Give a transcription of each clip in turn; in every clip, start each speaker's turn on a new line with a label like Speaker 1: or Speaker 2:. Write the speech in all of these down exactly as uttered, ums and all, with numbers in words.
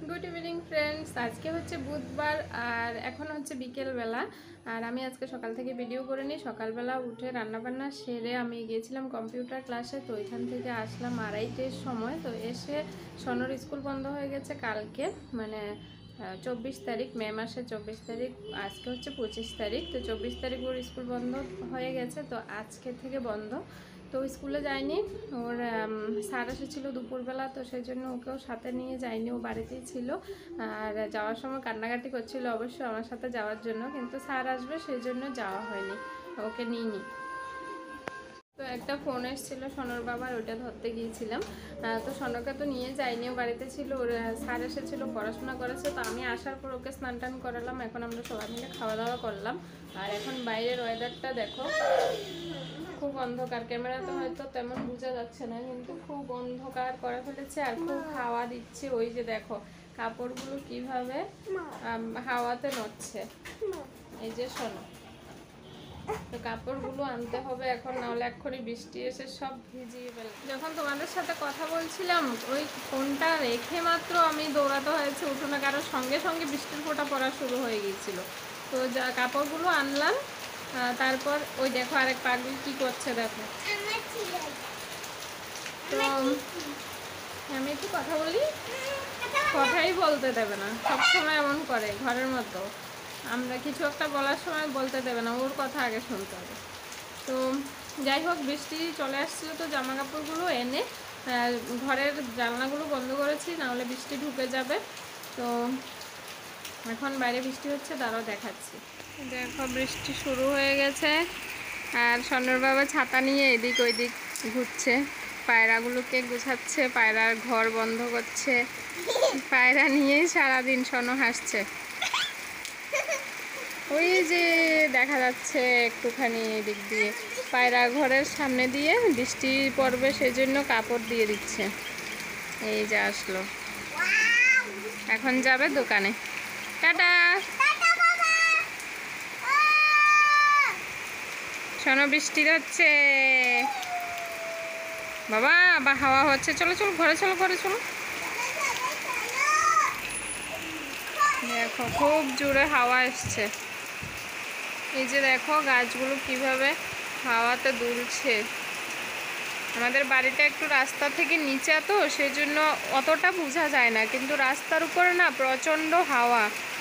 Speaker 1: Good evening friends. আজকে হচ্ছে বুধবার আর এখন হচ্ছে বিকেলবেলা। আর আমি আজকে সকাল থেকে ভিডিও করে নিই। সকালবেলা উঠে রান্নাবান্না সেরে আমি গিয়েছিলাম কম্পিউটার ক্লাসে। তো ওইখান থেকে আসলাম আড়াইটের সময়। তো এসে সনর স্কুল বন্ধ হয়ে গেছে কালকে, মানে চব্বিশ তারিখ, মে মাসের চব্বিশ তারিখ। আজকে হচ্ছে পঁচিশ তারিখ। তো চব্বিশ তারিখ ওর স্কুল বন্ধ হয়ে গেছে, তো আজকে থেকে বন্ধ। তো স্কুলে যায়নি, ওর স্যার এসেছিলো দুপুরবেলা, তো সেই জন্য ওকেও সাথে নিয়ে যায়নি, ও বাড়িতেই ছিল। আর যাওয়ার সময় কান্নাকাটি করছিল অবশ্য আমার সাথে যাওয়ার জন্য, কিন্তু স্যার আসবে সেই জন্য যাওয়া হয়নি, ওকে নিইনি। তো একটা ফোন এসেছিল সনর বাবার, ওইটা ধরতে গিয়েছিলাম। তো সনরকে তো নিয়ে যাইনি, ও বাড়িতে ছিল। ওর স্যার এসেছিল, পড়াশোনা করেছে। তো আমি আসার পর ওকে স্নান টান করালাম। এখন আমরা সবাই মিলে খাওয়া দাওয়া করলাম। আর এখন বাইরের ওয়েদারটা দেখো, খুব অন্ধকার। ক্যামেরাতে হয়তো তেমন বোঝা যাচ্ছে না, কিন্তু খুব অন্ধকার করে ফেলেছে আর খুব হাওয়া দিচ্ছে। ওই যে দেখো কাপড়গুলো কিভাবে হাওয়াতে নড়ছে। এই যে শোনো, তো কাপড়গুলো আনতে হবে এখন, নাহলে এক্ষুনি বৃষ্টি এসে সব ভিজিয়ে ফেলে। যখন তোমাদের সাথে কথা বলছিলাম ওই ফোনটা রেখে মাত্র আমি দৌড়াতে হয়েছে উঠোনে, কারণ সঙ্গে সঙ্গে বৃষ্টির ফোঁটা পড়া শুরু হয়ে গিয়েছিল। তো যা কাপড়গুলো আনলাম, তারপর ওই দেখো আরেক পাগল কি করছে দেখো। তো আমি একটু কথা বলি, কথাই বলতে দেবে না, সবসময় এমন করে ঘরের মতো। আমরা কিছু একটা বলার সময় বলতে দেবে না, ওর কথা আগে শুনতে হবে। তো যাই হোক, বৃষ্টি চলে আসছিলো, তো জামা কাপড়গুলো এনে ঘরের জানলাগুলো বন্ধ করেছি, নাহলে বৃষ্টি ঢুকে যাবে। তো এখন বাইরে বৃষ্টি হচ্ছে, তারাও দেখাচ্ছি। দেখো বৃষ্টি শুরু হয়ে গেছে, আর সনর বাবা ছাতা নিয়ে এদিক ওইদিক ঘুরছে, পায়রাগুলোকে গুছাচ্ছে, পায়রার ঘর বন্ধ করছে। পায়রা নিয়েই সারাদিন সনো হাসছে। ওই যে দেখা যাচ্ছে একটুখানি এদিক দিয়ে, পায়রা ঘরের সামনে দিয়ে বৃষ্টি পড়বে সেই জন্য কাপড় দিয়ে দিচ্ছে। এই যে আসলো, এখন যাবে দোকানে। টাটা। শোনো বৃষ্টি হচ্ছে বাবা, বা হাওয়া হচ্ছে। চলো চলো ঘরে চলো, ঘরে চলো। দেখো খুব জোরে হাওয়া এসছে। এই যে দেখো গাছগুলো কিভাবে হাওয়াতে দুলছে। আমাদের বাড়িটা একটু রাস্তা থেকে নিচে, তো সেই জন্য অতটা বোঝা যায় না, কিন্তু রাস্তার উপরে না প্রচণ্ড হাওয়া,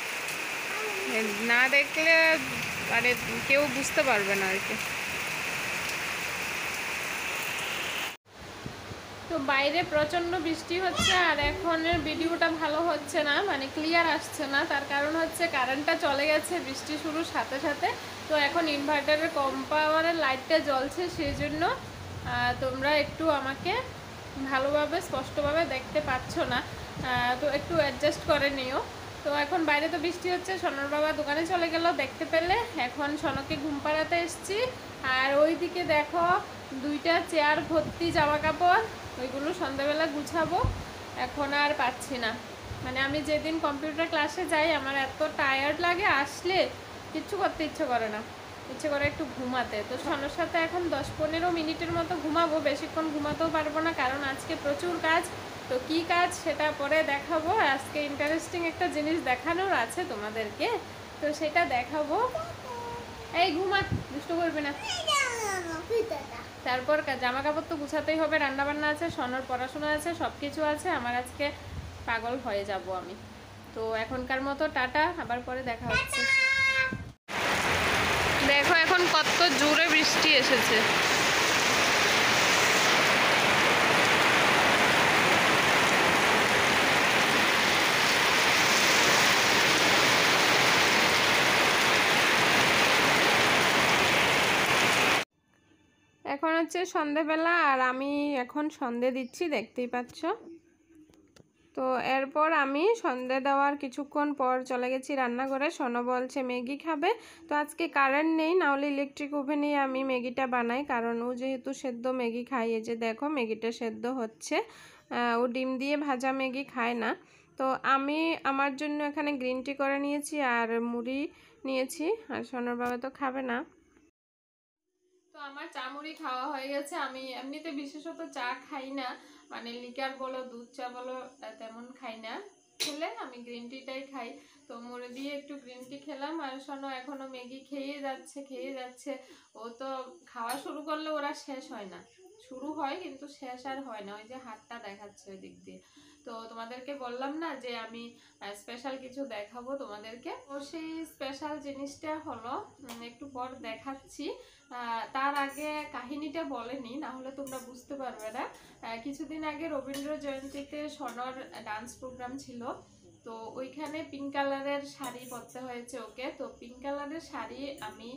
Speaker 1: না দেখলে মানে কেউ বুঝতে পারবে না আর কি। তো বাইরে প্রচণ্ড বৃষ্টি হচ্ছে, আর এখনের ভিডিওটা ভালো হচ্ছে না, মানে ক্লিয়ার আসছে না। তার কারণ হচ্ছে কারেন্টটা চলে গেছে বৃষ্টি শুরুর সাথে সাথে। তো এখন ইনভার্টারের কম পাওয়ারের লাইটটা জ্বলছে, সেই জন্য তোমরা একটু আমাকে ভালোভাবে স্পষ্টভাবে দেখতে পাচ্ছ না, তো একটু অ্যাডজাস্ট করে নিও। তো এখন বাইরে তো বৃষ্টি হচ্ছে, সনর বাবা দোকানে চলে গেল দেখতে পেলে। এখন সনকে ঘুম পাড়াতে এসছি। আর ওইদিকে দেখো দুইটা চেয়ার ভর্তি জামা কাপড়, ওইগুলো সন্ধ্যাবেলা গুছাবো। এখন আর পাচ্ছি না, মানে আমি যেদিন কম্পিউটার ক্লাসে যাই আমার এত টায়ার্ড লাগে, আসলে কিচ্ছু করতে ইচ্ছে করে না, ইচ্ছে করে একটু ঘুমাতে। তো সনর সাথে এখন দশ পনেরো মিনিটের মতো ঘুমাবো, বেশিক্ষণ ঘুমাতেও পারবো না, কারণ আজকে প্রচুর কাজ। তো কি কাজ সেটা পরে দেখাবো। আজকে ইন্টারেস্টিং একটা জিনিস দেখানোর আছে তোমাদেরকে, তো সেটা দেখাবো। এই ঘুমা, দুষ্ট করবে না। তারপর জামা কাপড় তো গুছাতেই হবে, রান্না বান্না আছে, সনর পড়াশোনা আছে, সব কিছু আছে। আমার আজকে পাগল হয়ে যাব আমি। তো এখনকার মতো টাটা, আবার পরে দেখা হচ্ছে। দেখো এখন কত জোরে বৃষ্টি এসেছে। এখন হচ্ছে সন্ধেবেলা, আর আমি এখন সন্ধে দিচ্ছি, দেখতেই পাচ্ছ। তো এরপর আমি সন্ধে দেওয়ার কিছুক্ষণ পর চলে গেছি রান্নাঘরে। সোনো বলছে ম্যাগি খাবে। তো আজকে কারেন্ট নেই, নাহলে ইলেকট্রিক ওভেনে আমি ম্যাগিটা বানাই, কারণ ও যেহেতু সেদ্ধ ম্যাগি খাই। এই যে দেখো ম্যাগিটা সেদ্ধ হচ্ছে, ও ডিম দিয়ে ভাজা ম্যাগি খায় না। তো আমি আমার জন্য এখানে গ্রিন টি করে নিয়েছি আর মুড়ি নিয়েছি, আর সোনার বাবা তো খাবে না। তো আমার চা মুড়ি খাওয়া হয়ে গেছে। আমি এমনিতে বিশেষত চা খাই না, মানে লিকার বলো দুধ চা বলো তেমন খাই না, খেলে আমি গ্রিন টিটাই খাই। তো মুড়ি দিয়ে একটু গ্রিন টি খেলাম। আর শোনো এখনো ম্যাগি খেয়ে যাচ্ছে খেয়ে যাচ্ছে ও তো খাওয়া শুরু করলে ওরা শেষ হয় না, শুরু হয় কিন্তু শেষ আর হয় না। ওই যে হাতটা দেখাচ্ছে ওই দিক দিয়ে। তো তোমাদেরকে বললাম না যে আমি স্পেশাল কিছু দেখাবো তোমাদেরকে, ও সেই স্পেশাল জিনিসটা হলো একটু পর দেখাচ্ছি। তার আগে কাহিনীটা বলেনি, না হলে তোমরা বুঝতে পারবে না। কিছুদিন আগে রবীন্দ্র জয়ন্তীতে সনর ডান্স প্রোগ্রাম ছিল, তো ওইখানে পিঙ্ক কালারের শাড়ি পরতে হয়েছে ওকে। তো পিঙ্ক কালারের শাড়ি আমি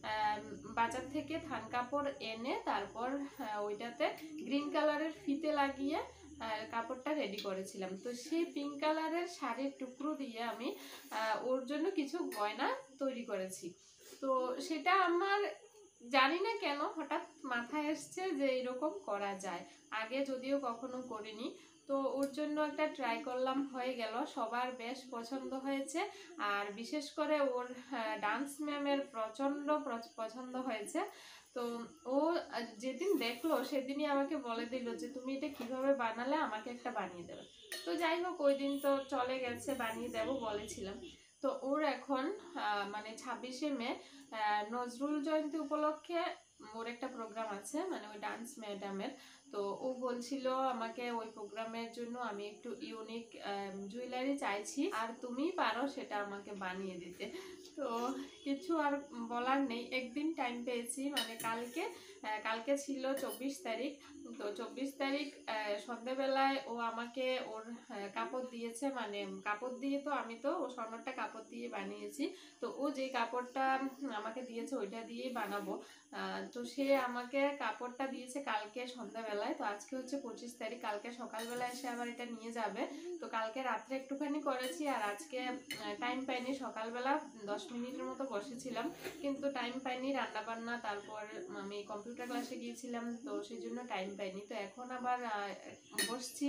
Speaker 1: বাজার থেকে থান কাপড় এনে তারপর ওইটাতে গ্রিন কালারের ফিতে লাগিয়ে কাপড়টা রেডি করেছিলাম। তো সেই পিঙ্ক কালারের শাড়ির টুকরো দিয়ে আমি ওর জন্য কিছু গয়না তৈরি করেছি। তো সেটা আমার জানি না কেন হঠাৎ মাথায় এসছে যে এরকম করা যায়, আগে যদিও কখনো করিনি। তো ওর জন্য একটা ট্রাই করলাম, হয়ে গেল, সবার বেশ পছন্দ হয়েছে। আর বিশেষ করে ওর ডান্স ম্যামের প্রচণ্ড পছন্দ হয়েছে। তো ও যেদিন দেখলো সেদিনই আমাকে বলে দিল যে তুমি এটা কিভাবে বানালে, আমাকে একটা বানিয়ে দেবে। তো যাই হোক ওই দিন তো চলে গেছে, বানিয়ে দেবো বলেছিলাম। তো ওর এখন মানে ছাব্বিশে মে নজরুল জয়ন্তী উপলক্ষে ওর একটা প্রোগ্রাম আছে, মানে ওই ডান্স ম্যাডামের। তো ও বলছিল আমাকে ওই প্রোগ্রামের জন্য আমি একটু ইউনিক জুয়েলারি চাইছি, আর তুমি পারো সেটা আমাকে বানিয়ে দিতে। তো কিছু আর বলার নেই, একদিন টাইম পেয়েছি, মানে কালকে কালকে ছিল চব্বিশ তারিখ। তো চব্বিশ তারিখ সন্ধ্যেবেলায় ও আমাকে ওর কাপড় দিয়েছে, মানে কাপড় দিয়ে তো আমি তো ও স্বর্ণটা কাপড় দিয়ে বানিয়েছি। তো ও যে কাপড়টা আমাকে দিয়েছে ওইটা দিয়েই বানাবো। তো সে আমাকে কাপড়টা দিয়েছে কালকে সন্ধ্যাবেলায়। তো আজকে হচ্ছে পঁচিশ তারিখ, কালকে সকালবেলা এসে আবার এটা নিয়ে যাবে। তো কালকে রাত্রে একটুখানি করেছি, আর আজকে টাইম পাইনি, সকালবেলা দশ মিনিটের মতো বসেছিলাম কিন্তু টাইম পাইনি, রান্না বান্না, তারপর আমি কম্পিউটার ক্লাসে গিয়েছিলাম, তো সেই জন্য টাইম পাইনি। তো এখন আবার বসছি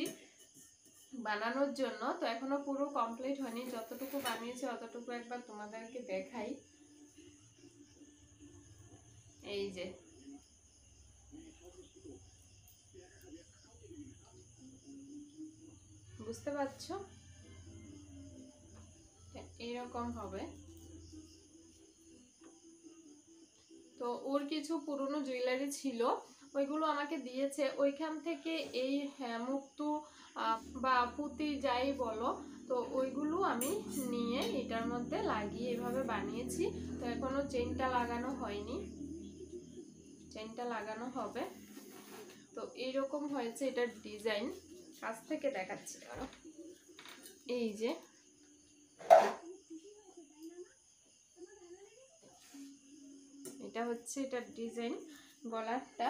Speaker 1: বানানোর জন্য। তো এখনো পুরো কমপ্লিট হয়নি, যতটুকু বানিয়েছি অতটুকু একবার তোমাদেরকে দেখাই। এই যে বুঝতে পারছো, এরকম হবে। তো ওর কিছু পুরনো জুয়েলারি ছিল, ওইগুলো আমাকে দিয়েছে। ওইখান থেকে এই মুক্তু বা পুঁতি যাই বলো, তো ওইগুলো আমি নিয়ে এটার মধ্যে লাগিয়ে এভাবে বানিয়েছি। তো এখনো চেনটা লাগানো হয়নি, চেনটা লাগানো হবে। তো এইরকম হয়েছে এটার ডিজাইন, কাছ থেকে দেখাচ্ছি। এই যে এটা হচ্ছে এটার ডিজাইন, গলারটা।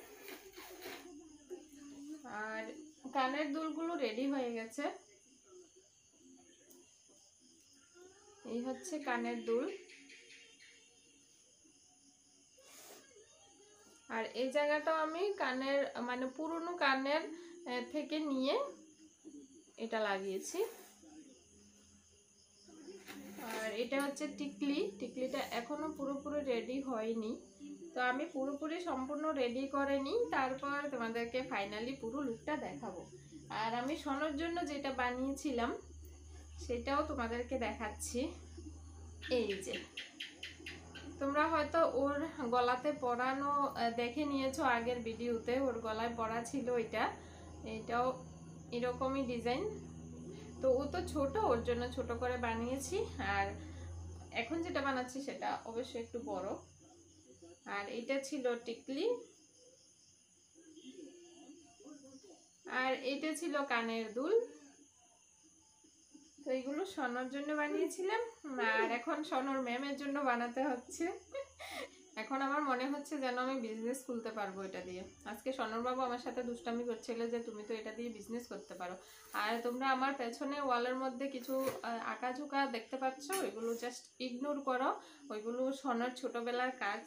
Speaker 1: আর কানের দুলগুলো রেডি হয়ে গেছে, এই হচ্ছে কানের দুল। আর এই জায়গাটাও আমি কানের মানে পুরনো কানের থেকে নিয়ে এটা লাগিয়েছি। আর এটা হচ্ছে টিকলি, টিকলিটা এখনো পুরোপুরি রেডি হয়নি। তো আমি পুরোপুরি সম্পূর্ণ রেডি করে নিই, তারপর তোমাদেরকে ফাইনালি পুরো লুকটা দেখাবো। আর আমি সোনার জন্য যেটা বানিয়েছিলাম সেটাও তোমাদেরকে দেখাচ্ছি। এই যে তোমরা হয়তো ওর গলাতে পরানো দেখে নিয়েছো আগের ভিডিওতে, ওর গলায় পরা ছিল এটা। এটাও এরকমই ডিজাইন। তো ও তো ছোট, ওর জন্য ছোট করে বানিয়েছি। আর এখন যেটা বানাচ্ছি সেটা অবশ্যই একটু বড়। আর এটা ছিল টিকলি, আর এটা ছিল কানের দুল। তো এইগুলো সোনার জন্য বানিয়েছিলাম, আর এখন সোনার ম্যামের জন্য বানাতে হচ্ছে। এখন আমার মনে হচ্ছে যেন আমি বিজনেস খুলতে পারবো এটা দিয়ে। আজকে সোনার বাবু আমার সাথে দুষ্টামি করছিল যে তুমি তো এটা দিয়ে বিজনেস করতে পারো। আর তোমরা আমার পেছনে ওয়ালের মধ্যে কিছু আঁকা ঝুঁকা দেখতে পাচ্ছ, ওইগুলো জাস্ট ইগনোর করো, ওইগুলো সোনার ছোটবেলার কাজ।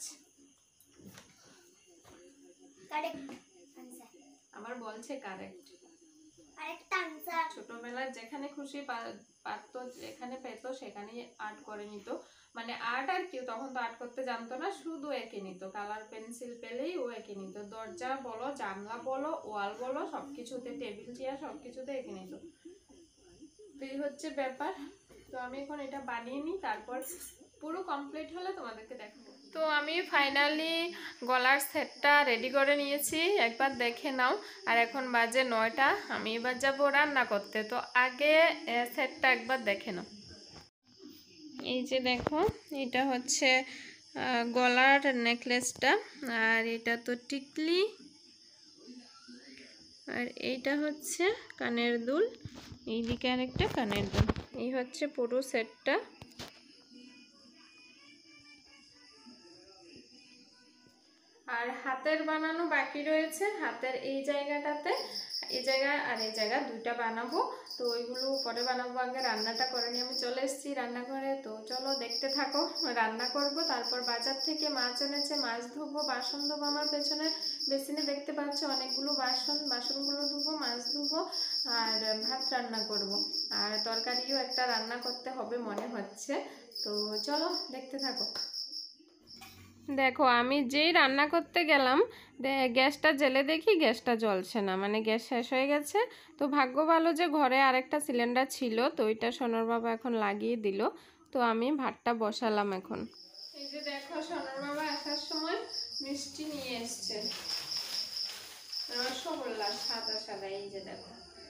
Speaker 1: আমার বলছে কারেক্ট, ছোটবেলায় যেখানে খুশি পারতো, যেখানে পেতো সেখানেই আর্ট করে নিত। মানে আর্ট আর কি, তখন তো আর্ট করতে জানতো না, শুধু এঁকে নিত, কালার পেন্সিল পেলেই ও এঁকে নিত। দরজা বলো, জানলা বলো, ওয়াল বলো, সবকিছুতে, টেবিল চেয়ার সবকিছুতে এঁকে নিত। তো এই হচ্ছে ব্যাপার। তো আমি এখন এটা বানিয়ে নিই, তারপর পুরো কমপ্লিট হলে তোমাদেরকে দেখাবো। তো আমি ফাইনালি গলার সেটটা রেডি করে নিয়েছি, একবার দেখে নাও। আর এখন বাজে নয়টা, আমি এবার যাবো রান্না করতে। তো আগে সেটটা একবার দেখে নাও। এই যে দেখো, এটা হচ্ছে গলার নেকলেসটা, আর এটা তো টিকলি, আর এইটা হচ্ছে কানের দুল, এইদিকে আর একটা কানের দুল। এই হচ্ছে পুরো সেটটা। আর হাতের বানানো বাকি রয়েছে, হাতের এই জায়গাটাতে, এই জায়গা আর এই জায়গা দুইটা বানাবো। তো ওইগুলো পরে বানাবো, আগে রান্নাটা করে নিয়ে আমি চলে এসেছি রান্নাঘরে। তো চলো দেখতে থাকো, রান্না করব। তারপর বাজার থেকে মাছ এনেছে, মাছ ধোবো, বাসন ধোবো। আমার পেছনে বেসিনে দেখতে পাচ্ছ অনেকগুলো বাসন, বাসনগুলো ধুবো, মাছ ধুবো, আর ভাত রান্না করব। আর তরকারিও একটা রান্না করতে হবে মনে হচ্ছে। তো চলো দেখতে থাকো। দেখো, আমি যেই রান্না করতে গেলাম, গ্যাসটা জেলে দেখি গ্যাসটা জ্বলছে না, মানে গ্যাস শেষ হয়ে গেছে। তো ভাগ্য ভালো যে ঘরে আরেকটা সিলিন্ডার ছিল, তো ওইটা সোনার বাবা এখন লাগিয়ে দিল। তো আমি ভাতটা বসালাম এখন। এই যে দেখো, সোনার বাবা আসার সময় মিষ্টি নিয়ে এসছে, রসগোল্লা সাদা সাদা। এই যে দেখো,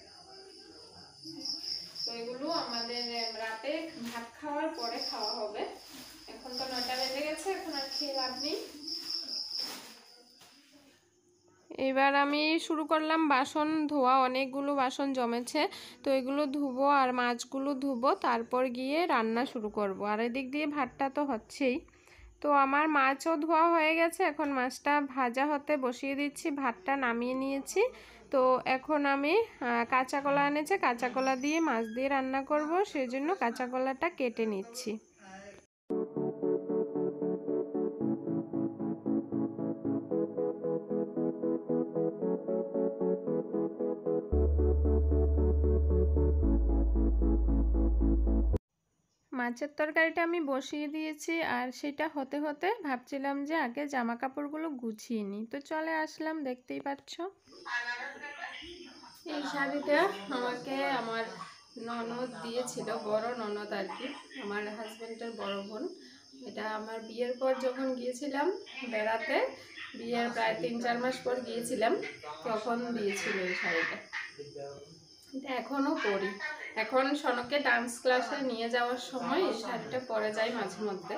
Speaker 1: তো এগুলো আমাদের রাতে ভাত খাওয়ার পরে খাওয়া হবে। এখন তো নয়টা বেজে গেছে, এখন আর খেয়ে লাভ নেই। এবার আমি শুরু করলাম বাসন ধোয়া, অনেকগুলো বাসন জমেছে। তো এগুলো ধুবো আর মাছগুলো ধুবো, তারপর গিয়ে রান্না শুরু করব। আর এদিক দিয়ে ভাতটা তো হচ্ছেই। তো আমার মাছও ধোয়া হয়ে গেছে, এখন মাছটা ভাজা হতে বসিয়ে দিচ্ছি, ভাতটা নামিয়ে নিয়েছি। তো এখন আমি কাঁচা কলা এনেছে, কাঁচা কলা দিয়ে মাছ দিয়ে রান্না করব, সেই জন্য কাঁচা কলাটা কেটে নিচ্ছি। মাছের তরকারিটা আমি বসিয়ে দিয়েছি, আর সেটা হতে হতে ভাবছিলাম যে আগে জামা কাপড়গুলো গুছিয়ে নিই। তো চলে আসলাম, দেখতেই পাচ্ছ। এই শাড়িটা আমাকে আমার ননদ দিয়েছিল, বড় ননদ আর কি, আমার হাজবেন্ডের বড় বোন। এটা আমার বিয়ের পর যখন গিয়েছিলাম বেড়াতে, বিয়ের প্রায় তিন চার মাস পর গিয়েছিলাম, তখন দিয়েছিল এই শাড়িটা। এটা এখনও পরি, এখন সনকে ডান্স ক্লাসে নিয়ে যাওয়ার সময় এই শাড়িটা পরে যাই মাঝে মধ্যে।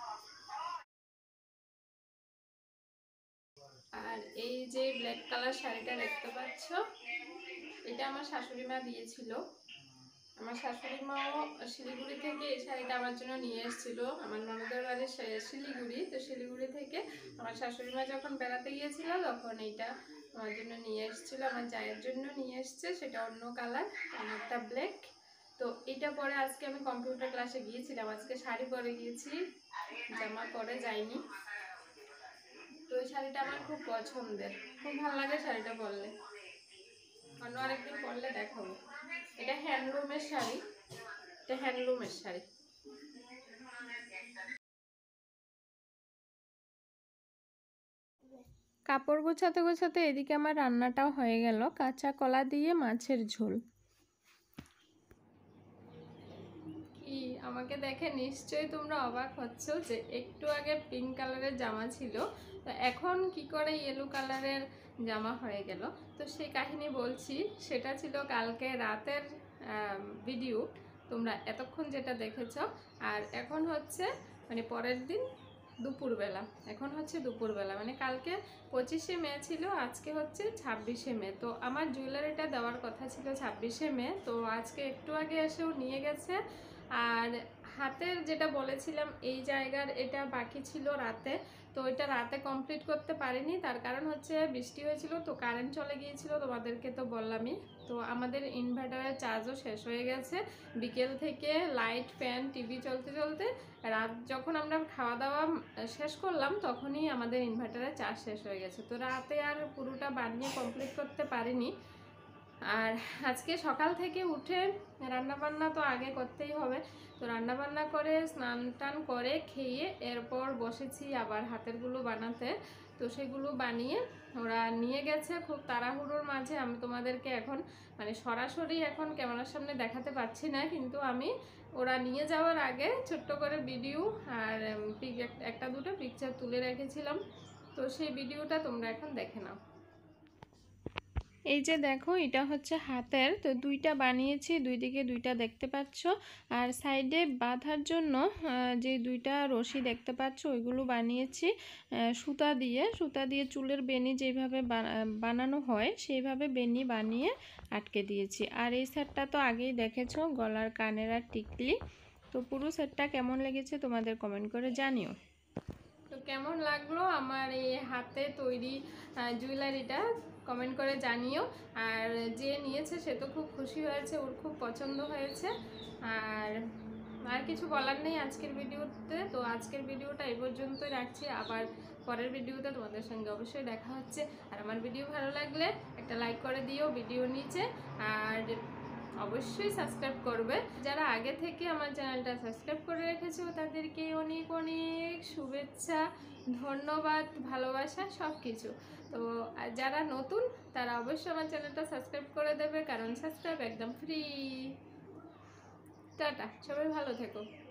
Speaker 1: আর এই যে ব্ল্যাক কালার শাড়িটা দেখতে পাচ্ছ, এটা আমার শাশুড়ি মা দিয়েছিল। আমার শাশুড়ি মাও শিলিগুড়ি থেকে এই শাড়িটা আমার জন্য নিয়ে এসেছিল। আমার ননদের বাড়ি শিলিগুড়ি, তো শিলিগুড়ি থেকে আমার শাশুড়ি মা যখন বেড়াতে গিয়েছিল তখন এইটা আমার জন্য নিয়ে এসেছিল, আমার জায়ের জন্য নিয়ে এসছে। সেটা অন্য কালার, আমারটা ব্ল্যাক। তো এটা পরে আজকে আমি কম্পিউটার ক্লাসে গিয়েছিলাম, আজকে শাড়ি পরে গিয়েছি, জামা পরে যাইনি। তো এই শাড়িটা আমার খুব পছন্দের, খুব ভালো লাগে শাড়িটা পরলে। অন্য আরেকদিন পরলে দেখাবো। এটা হ্যান্ডলুমের শাড়ি, এটা হ্যান্ডলুমের শাড়ি। কাপড় গোছাতে গোছাতে এদিকে আমার রান্নাটাও হয়ে গেল, কাঁচা কলা দিয়ে মাছের ঝোল। কি আমাকে দেখে নিশ্চয়ই তোমরা অবাক হচ্ছ যে একটু আগে পিঙ্ক কালারের জামা ছিল, তো এখন কি করে ইয়েলো কালারের জামা হয়ে গেল। তো সেই কাহিনী বলছি, সেটা ছিল কালকে রাতের ভিডিও, তোমরা এতক্ষণ যেটা দেখেছ। আর এখন হচ্ছে মানে পরের দিন দুপুরবেলা, এখন হচ্ছে দুপুরবেলা, মানে কালকে পঁচিশে মে ছিল, আজকে হচ্ছে ছাব্বিশে মে। তো আমার জুয়েলারিটা দেওয়ার কথা ছিল ছাব্বিশে মে, তো আজকে একটু আগে এসেও নিয়ে গেছে। আর হাতের যেটা বলেছিলাম এই জায়গার, এটা বাকি ছিল রাতে, তো এটা রাতে কমপ্লিট করতে পারিনি। তার কারণ হচ্ছে বৃষ্টি হয়েছিল, তো কারেন্ট চলে গিয়েছিল, তোমাদেরকে তো বললামই। তো আমাদের ইনভার্টারের চার্জও শেষ হয়ে গেছে, বিকেল থেকে লাইট ফ্যান টিভি চলতে চলতে রাত যখন আমরা খাওয়া দাওয়া শেষ করলাম তখনই আমাদের ইনভার্টারের চার্জ শেষ হয়ে গেছে। তো রাতে আর পুরোটা বানিয়ে কমপ্লিট করতে পারিনি। আর আজকে সকাল থেকে উঠে রান্নাবান্না তো আগে করতেই হবে, তো রান্নাবান্না করে স্নান টান করে খেয়ে এরপর বসেছি আবার হাতেরগুলো বানাতে। তো সেগুলো বানিয়ে ওরা নিয়ে গেছে খুব তাড়াহুড়োর মাঝে। আমি তোমাদেরকে এখন মানে সরাসরি এখন ক্যামেরার সামনে দেখাতে পারছি না, কিন্তু আমি ওরা নিয়ে যাওয়ার আগে ছোট্ট করে ভিডিও আর পিক একটা দুটো পিকচার তুলে রেখেছিলাম। তো সেই ভিডিওটা তোমরা এখন দেখে নাও। এই যে দেখো, এটা হচ্ছে হাতের, তো দুইটা বানিয়েছি, দুই দিকে দুইটা দেখতে পাচ্ছ। আর সাইডে বাঁধার জন্য যে দুইটা রশি দেখতে পাচ্ছ ওইগুলো বানিয়েছি সুতা দিয়ে। সুতা দিয়ে চুলের বেনি যেভাবে বানানো হয় সেইভাবে বেনি বানিয়ে আটকে দিয়েছি। আর এই সেটটা তো আগেই দেখেছো, গলার কানের আর টিকলি। তো পুরো সেটটা কেমন লেগেছে তোমাদের কমেন্ট করে জানিও। তো কেমন লাগলো আমার এই হাতে তৈরি জুয়েলারিটা কমেন্ট করে জানিও। আর যে নিয়েছে সে তো খুব খুশি হয়েছে, ওর খুব পছন্দ হয়েছে। আর আর কিছু বলার নেই আজকের ভিডিওতে। তো আজকের ভিডিওটা এই পর্যন্তই রাখছি, আবার পরের ভিডিওতে তোমাদের সঙ্গে অবশ্যই দেখা হচ্ছে। আর আমার ভিডিও ভালো লাগলে একটা লাইক করে দিও ভিডিও নিচে, আর অবশ্যই সাবস্ক্রাইব করবে। যারা আগে থেকে আমার চ্যানেলটা সাবস্ক্রাইব করে রেখেছো তাদেরকে অনেক অনেক শুভেচ্ছা, ধন্যবাদ, ভালোবাসা সব কিছু। তো যারা নতুন তারা অবশ্যই আমার চ্যানেলটা সাবস্ক্রাইব করে দেবে, কারণ সাবস্ক্রাইব একদম ফ্রি। টাটা, সবাই ভালো থেকো।